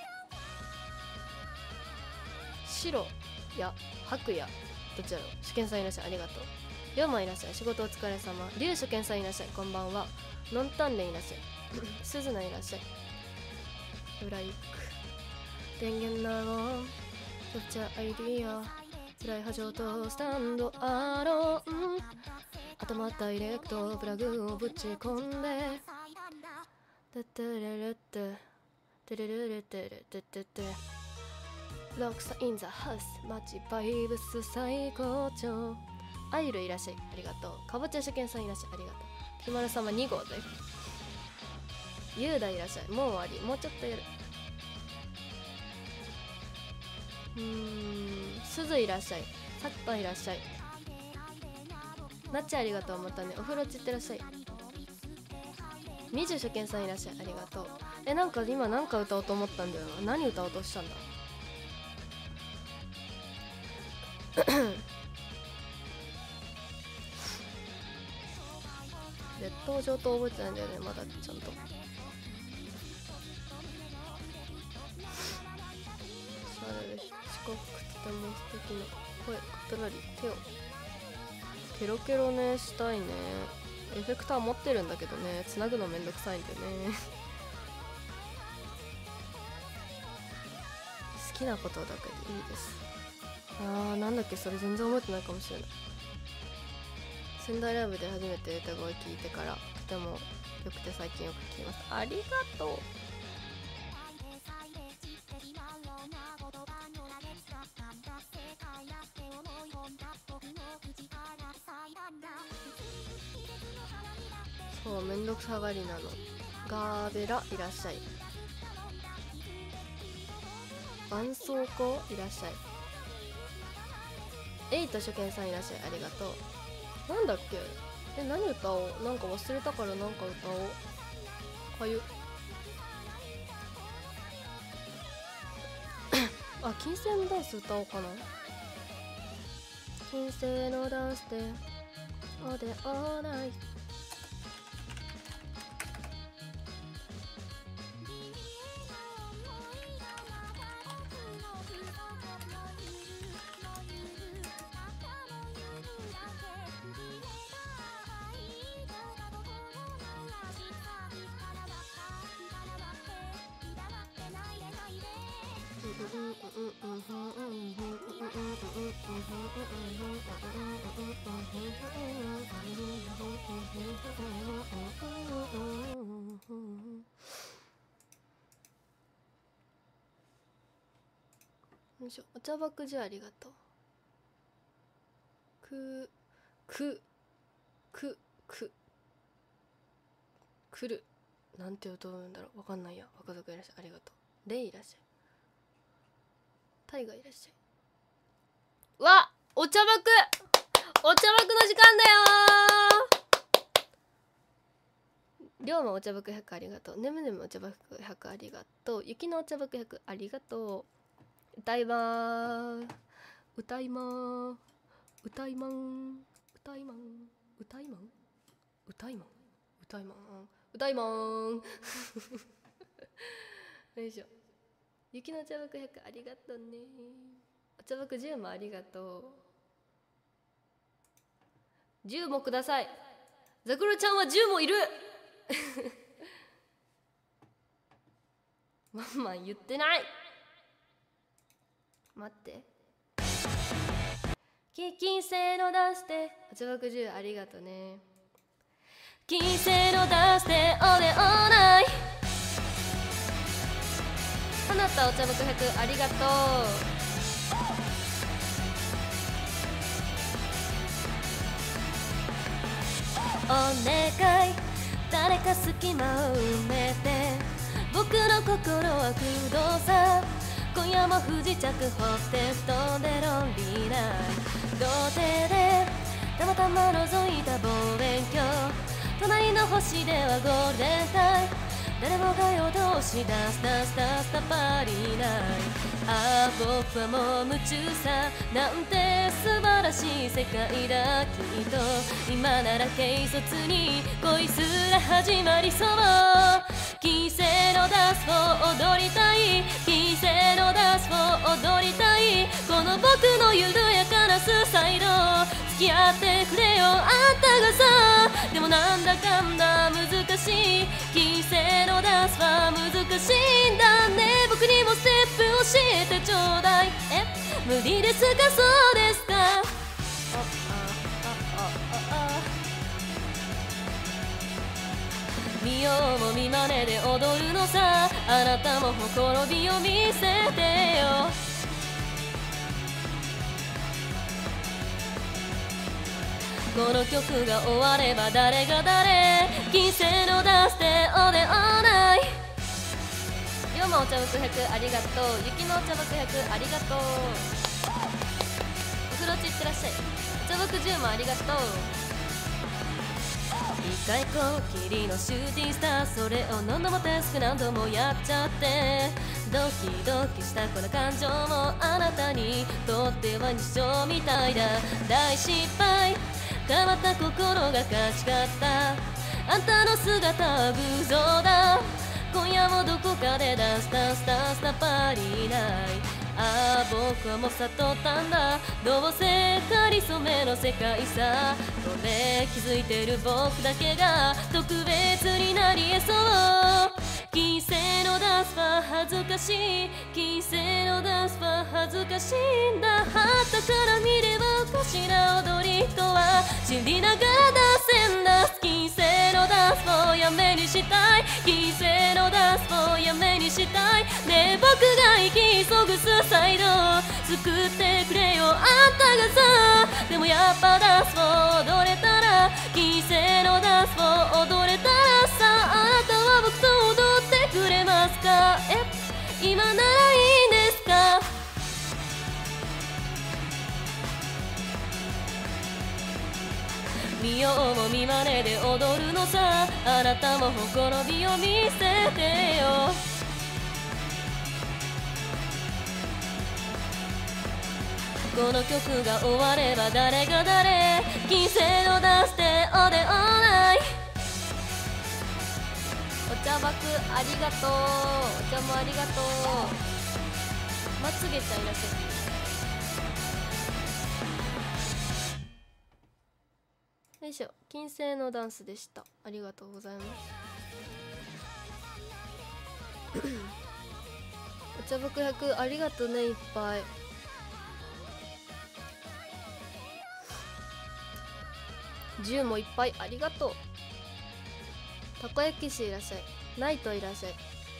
Speaker 2: 白や白やどちらろう初見さんいらっしゃい、ありがとう。ようまいらっしゃい、仕事お疲れ様。りゅう初見さんいらっしゃい、こんばんは。ノンタンレンいらっしゃいすずないらっしゃい。ブライク電源なのキャプチャーアイディアフライ波状とスタンドアローン頭ダイレクトプラグをぶち込んでテテレレテテレレレテレテテテロックサインザハウスマチバイブス最高潮。アイルいらっしゃい、ありがとう。かぼちゃ初見さんいらっしゃい、ありがとう。ひまる様に号でゆうだいらっしゃい、もう終わり、もうちょっとやる。うーんすずいらっしゃい、さっぱいらっしゃい。なっちありがとう。またねお風呂散ってらっしゃい。みじゅ初見さんいらっしゃい、ありがとう。えなんか今なんか歌おうと思ったんだよな。何歌おうとしたんだ列島上と覚えてないんだよねまだちゃんと。四国とても素敵な声カトラリ手をケロケロねしたいね。エフェクター持ってるんだけどねつなぐのめんどくさいんだよね好きなことだけでいいです。あーなんだっけそれ全然覚えてないかもしれない。仙台ライブで初めて歌声聞いてからとてもよくて最近よく聞きます。ありがとう。そうめんどくさがりなの。ガーベラいらっしゃい。絆創膏いらっしゃい。エイト初見さんいらっしゃい、ありがとう。 なんだっけ、え、何歌おう、なんか忘れたからなんか歌おう。かゆあ、金星のダンス歌おうかな。金星のダンスでおでおない。よいしょ、お茶爆じゃありがとう。くくくくくるなんて歌うんだろう、わかんないや。若族いらっしゃい、ありがとう。レイいらっしゃい、タイガいらっしゃい。わ、お茶爆お茶爆の時間だよー。りょうまお茶爆ひゃくありがとう。ねむねむお茶爆ひゃくありがとう。ゆきのお茶爆ひゃくありがとう。歌いまー歌いまー歌いまん歌いまん歌いまん歌いまん歌いまん歌いまーんよいしょ。雪のお茶爆ひゃくありがとうね。お茶爆じゅうもありがとう。じゅうもください。ザクロちゃんはじゅうもいるまんまん言ってない。待って、金星のダンスでお茶爆じゅうありがとね。金星のダンスでおでおない。花田お茶爆ひゃくありがとう。お願い、誰か隙間を埋めて、僕の心は空洞さ。今夜も不時着ホテストでロンリーナイト。童貞でたまたま覗いた望遠鏡、隣の星ではゴールデンタイム。誰もが夜通しダンスダンスダンスタパリーナイト。ああ僕はもう夢中さ、なんて素晴らしい世界だ。きっと今なら軽率に恋すら始まりそう。金星のダンスを踊りたい、金星のダンスを踊りたい。この僕の緩やかなスーサイド、付き合ってくれよあんたがさ。でもなんだかんだ難しい、金星のダンスは難しいんだね。僕にもステップ教えてちょうだい。え、無理ですか、そうですか。見ようも見まねで踊るのさ。あなたもほころびを見せてよ。この曲が終われば誰が誰。金星のダンスでおでおない。りょうまお茶爆ひゃくありがとう。ゆきのお茶爆ひゃくありがとう。お風呂ちいってらっしゃい。お茶爆じゅうもありがとう。一回こっきりのシューティングスター、それを何度もテスク何度もやっちゃって、ドキドキしたこの感情もあなたにとっては日常みたいだ。大失敗、変わった心が勝ち勝った。あんたの姿は偶像だ。今夜もどこかでダンスダンスダンスなパリーナイト。ああ僕はもう悟ったんだ、どうせかりそめの世界さ。これ気づいてる僕だけが特別になりえそう。金星のダンスは恥ずかしい、金星のダンスは恥ずかしいんだ。はたから見ればおかしな踊りとは知りながら出せんだ。金星のダンスをやめにしたい、金星のダンスをやめにしたい。ねえ僕が生き急ぐスサイド救ってくれよあんたがさ。でもやっぱダンスを踊れたら、金星のダンスを踊れたらさ。あなたは僕と踊ってくれますか。え、今ならいいんですか。
Speaker 1: 見ようも見まねで踊るのさ。あなたもほころびを見せてよ。この曲が終われば誰が誰、金星のダンスでオデオナイ。お茶爆ありがとう。お茶もありがとう。まつげちゃんいらっしゃい。よいしょ、金星のダンスでした。ありがとうございますお茶爆ひゃくありがとうね、いっぱい。じゅうもいっぱいありがとう。たこ焼き師いらっしゃい。ナイトいらっしゃい。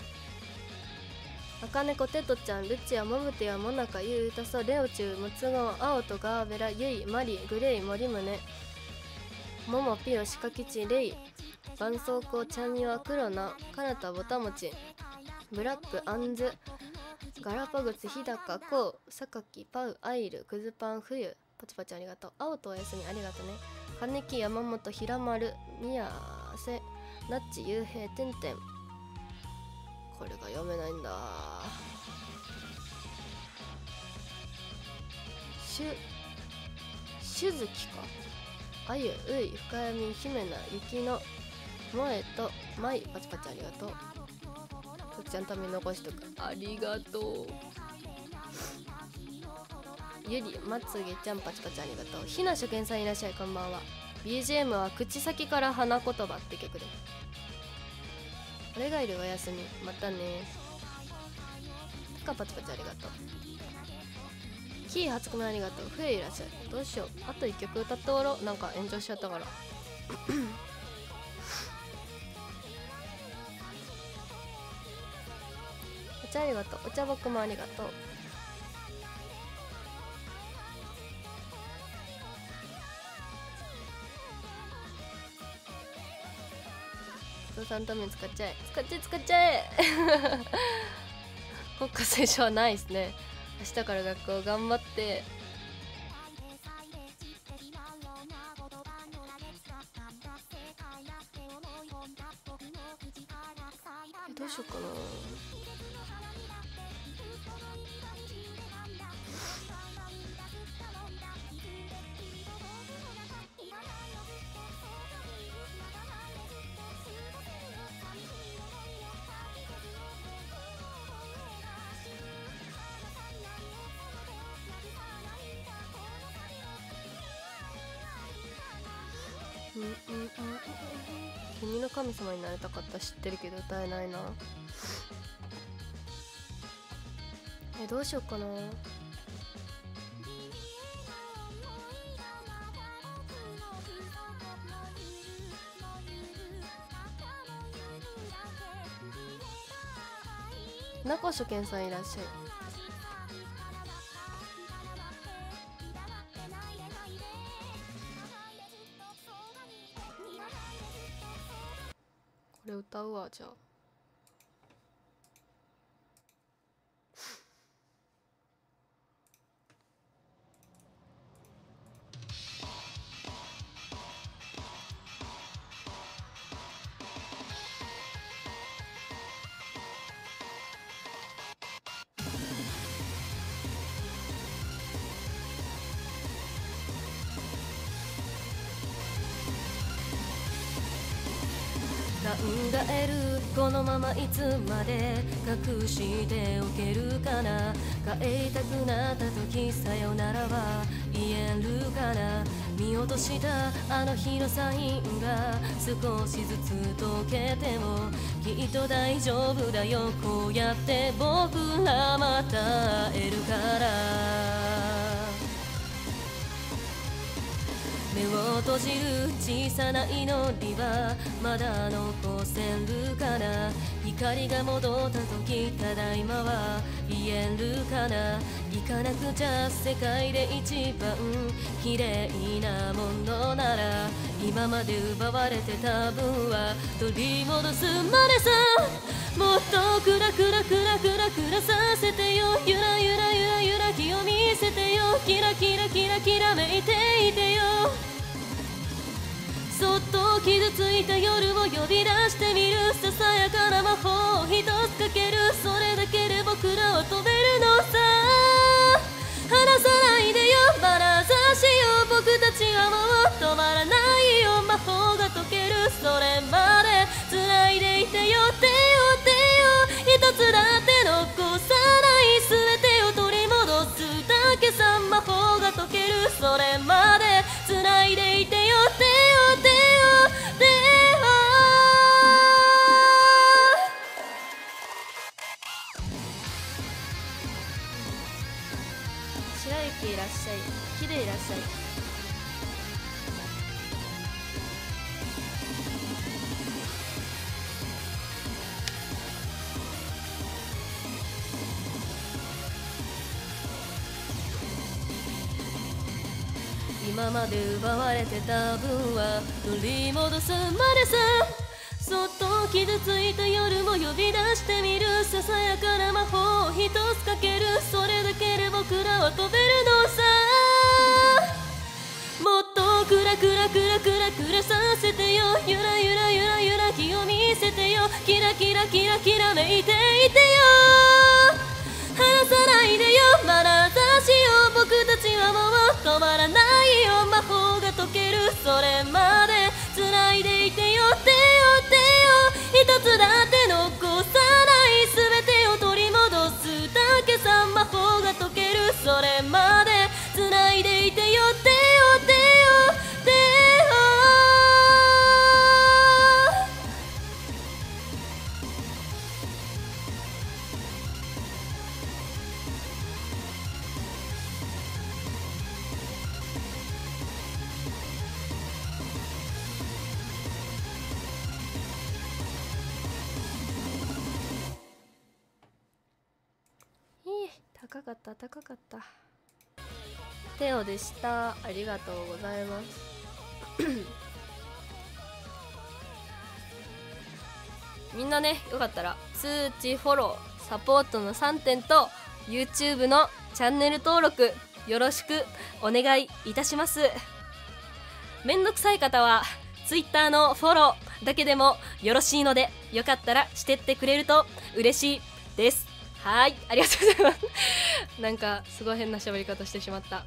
Speaker 1: 赤猫テトちゃん、ルチア、モブテやモナカ、ユータソ、レオチュウ、ムツゴン、青とガーベラ、ユイ、マリ、グレイ、モリムネ、モモ、ピヨ、シカキチ、レイ、バンソウコウ、チャンミワ、クロナ、カナタ、ボタモチ、ブラック、アンズ、ガラパゴツ、ヒダカ、コウ、サカキ、パウ、アイル、クズパン、フユ、パチパチありがとう。青とおやすみありがとうね。金木、山本、ひらまる、みやせ、ナッチ、ゆうへい、てんてん。これが読めないんだ。しゅ、しゅずきか。あゆ、うい、深闇、ひめな、ゆきの、もえと、まい、パチパチありがとう。とっちゃんために残しとく。ありがとう。ゆり、まつげちゃん、パチパチありがとう。ひな初見さんいらっしゃい、こんばんは。ビージーエム は口先から花言葉って曲です。俺がいるおやすみ、またね。たかパチパチありがとう。キー初コメありがとう。ふえいらっしゃい。どうしよう、あといっきょく歌って終わろう。なんか炎上しちゃったからお茶ありがとう。お茶僕もありがとう。お父さんのために使っちゃえ使っちゃえ使っちゃえ国家斉唱はないですね。明日から学校頑張って。どうしようかな。うんうんうんうん、君の神様になりたかった知ってるけど歌えないな。え、どうしようかな。中初見さんいらっしゃい。これ歌うわ。じゃあ考える、このままいつまで隠しておけるかな。帰りたくなった時さよならは言えるかな。見落としたあの日のサインが少しずつ溶けてもきっと大丈夫だよ。こうやって僕らまた会えるから。目を閉じる小さな祈りはまだ残せるかな。光が戻った時ただいまは言えるかな。行かなくちゃ世界で一番綺麗なものなら今まで奪われてた分は取り戻すまでさ。もっとクラクラクラクラクラさせてよ。ゆらゆらゆらゆら気を見せてよ。キラキラキラキラめいていてよ。 傷ついた夜を呼び出してみるささやかな魔法を一つかけるそれだけで僕らは飛べるのさ離さないでよ眼差しよ僕たちはもう止まらないよ魔法が解けるそれまで繋いでいてよ手を手を一つだって残さない全てを取り戻すだけさ魔法が解けるそれまで繋いでいてよ手を手を手を白雪いらっしゃい綺麗いらっしゃい今まで奪われてた分は取り戻すまでさそっと傷ついた夜も呼び出してみるささやかな魔法を一つかけるそれだけで僕らは飛べるのさもっとクラクラクラクラクラさせてよゆらゆらゆらゆら気を見せてよキラキラキラキラめいていてよ離さないでよ眼差しよ僕たちはもう止まらないよ魔法が解けるそれまで繋いでいてよ手を手を一つだって残さない全てを取り戻すだけさ魔法が解けるそれまで繋いでいてよ手を手を手を高かった高かったテオでしたありがとうございますみんなねよかったら通知フォローサポートのさんてんと YouTube のチャンネル登録よろしくお願いいたしますめんどくさい方は Twitter のフォローだけでもよろしいのでよかったらしてってくれると嬉しいですはい、ありがとうございますなんかすごい変な喋り方してしまった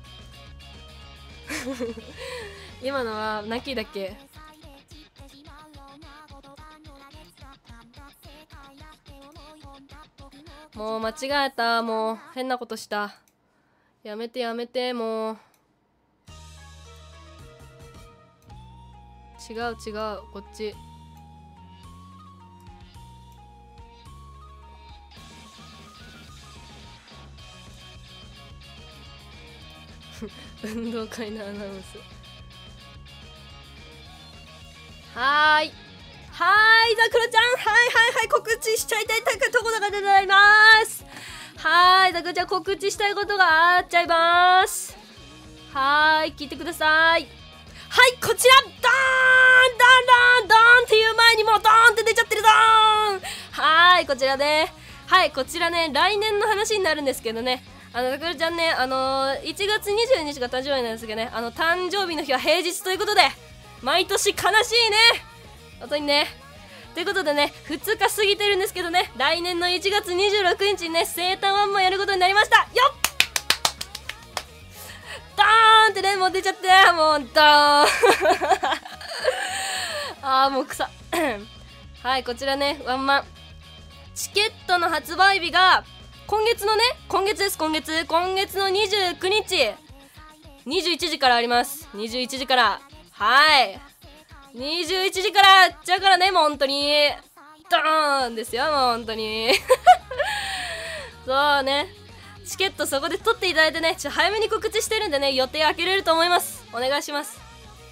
Speaker 1: 今のはナッキーだっけもう間違えたもう変なことしたやめてやめてもう違う違うこっち運動会のアナウンスはーいはーいザクロちゃんはいはいはい告知しちゃいたいところがございますはーいザクロちゃん告知したいことがあっちゃいますはーい聞いてくださいはいこちらドーンドーンドーンドーンっていう前にもうドーンって出ちゃってるドーンはーいこちらねはいこちらね来年の話になるんですけどねあのザクロちゃんねあのー、いちがつにじゅうににちが誕生日なんですけどねあの誕生日の日は平日ということで毎年悲しいね本当にねということでねふつか過ぎてるんですけどね来年のいちがつにじゅうろくにちにね生誕ワンマンやることになりましたよっドーンってねもう出ちゃってもうドーンあーもう草はいこちらねワンマンチケットの発売日が今月のね今月です今月今月のにじゅうくにちにじゅういちじからありますにじゅういちじからはいにじゅういちじからやっちゃうからねもう本当にドーンですよもう本当にそうねチケットそこで取っていただいてねちょっと早めに告知してるんでね予定開けれると思いますお願いします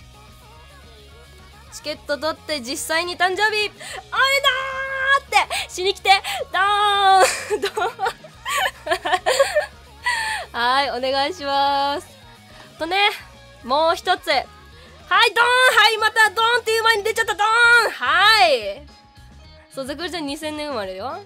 Speaker 1: チケット取って実際に誕生日おめでとうってしに来てドーンドーンはいお願いしますとねもう一つはいドーンはいまたドーンっていう前に出ちゃったドーンはいそうザクロちゃんにせんねん生まれよ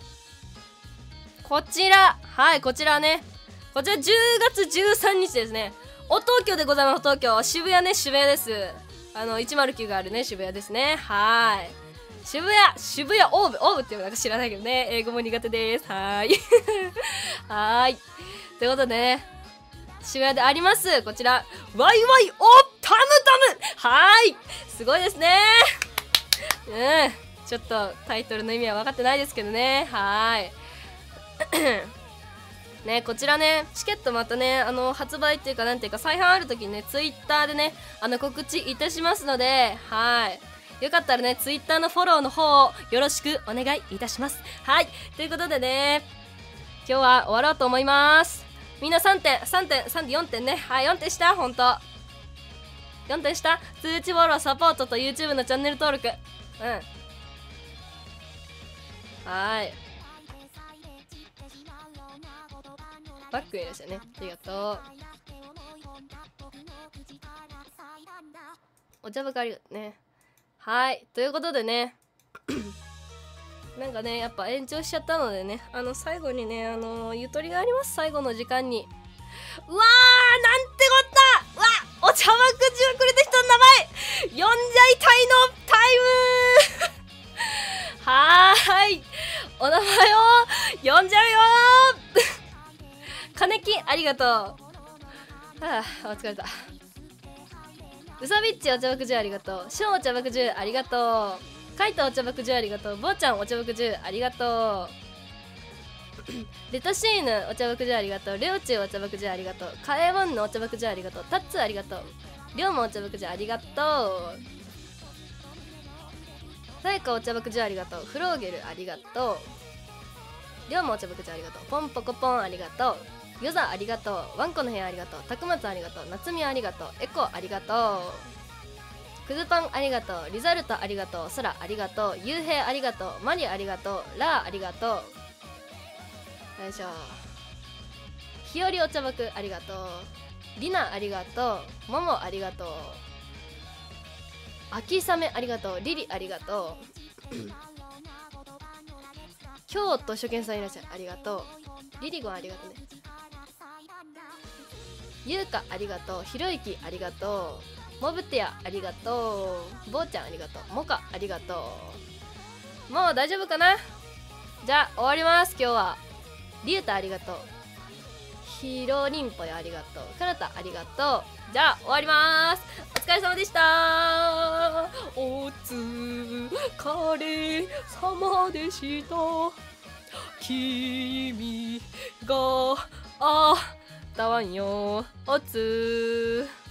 Speaker 1: こちらはいこちらねこちらじゅうがつじゅうさんにちですねお東京でございますお東京渋谷ね渋谷です
Speaker 2: あのいちまるきゅうがあるね渋谷ですね。はーい、渋谷渋谷オーブオーブっていうのなんか知らないけどね、英語も苦手です。はーいはーい、ということでね、渋谷でありますこちらワイワイオータムタム、はーい、すごいですね。うんちょっとタイトルの意味は分かってないですけどね。はーいね、こちらねチケットまたねあの発売っていうかなんていうか再販ある時にねツイッターでねあの告知いたしますので、はいよかったらねツイッターのフォローの方をよろしくお願いいたします。はいということでね今日は終わろうと思います。みんなさんてんさんてんさんてんよんてんね、はいよんてんしたほんとよんてんした通知フォローサポートと YouTube のチャンネル登録、うんはい、バックいらっしゃいね、ありがとう。お茶ばかりね。はいということでねなんかねやっぱ延長しちゃったのでね、あの最後にねあのゆとりがあります。最後の時間にうわーなんてこった、うわお茶ばくじをくれた人の名前読んじゃいたいのタイムはーいお名前を読んじゃうよ金木ありがとう。はあお疲れた。うさびっちお茶ばくじゅうありがとう。しょうお茶ばくじゅうありがとう。かいとお茶ばくじゅうありがとう。ぼうちゃんお茶ばくじゅうありがとうレタシーヌお茶ばくじゅうありがとう。レオチュウお茶ばくじゅうありがとう。カエワンのお茶ばくじゅうありがとう。タッツありがとう。りょうもお茶ばくじゅうありがとう。さやかお茶ばくじゅうありがとう。フローゲルありがとう。りょうもお茶ばくじゅうありがとう。ポンポコポンありがとう。ヨザありがとう。ワンコの部屋ありがとう。たくまつありがとう。なつみありがとう。エコありがとう。くずパンありがとう。リザルトありがとう。ソラありがとう。ゆうへいありがとう。マリありがとう。ラーありがとう。よいしょ。ひよりお茶ばくありがとう。りなありがとう。ももありがとう。あきさめありがとう。リリありがとう京都初見さんいらっしゃいありがとう。リリゴンありがとうね。ゆうかありがとう。ひろゆきありがとう。モブテアありがとう。ぼうちゃんありがとう。モカありがとう。もう大丈夫かな。じゃあ終わります。今日はりゅうたありがとう。ひろりんぽよありがとう。かなたありがとう。じゃあ終わります。お疲れ様でした。お疲れ様でした。君があったわんよおつー